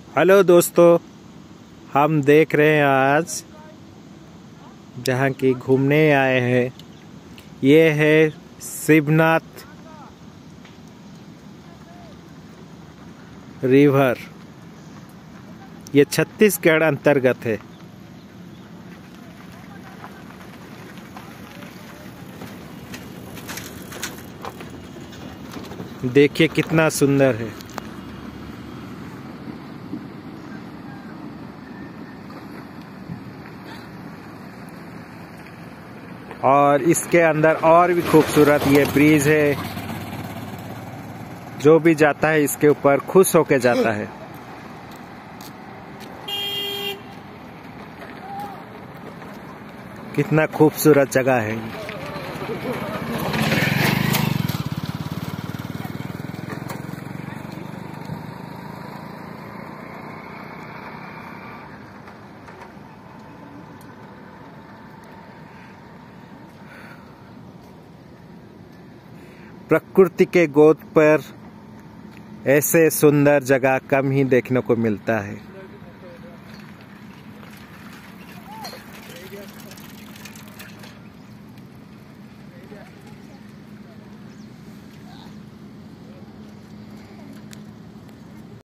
Hello दोस्तों, हम देख रहे हैं आज जहाँ की घूमने आए हैं। ये है शिवनाथ रिवर। ये छत्तीसगढ़ अंतर्गत है। देखिए कितना सुंदर है। और इसके अंदर और भी खूबसूरत ये ब्रिज है। जो भी जाता है इसके ऊपर खुश होके जाता है। कितना खूबसूरत जगह है। प्रकृति के गोद पर ऐसे सुंदर जगह कम ही देखने को मिलता है।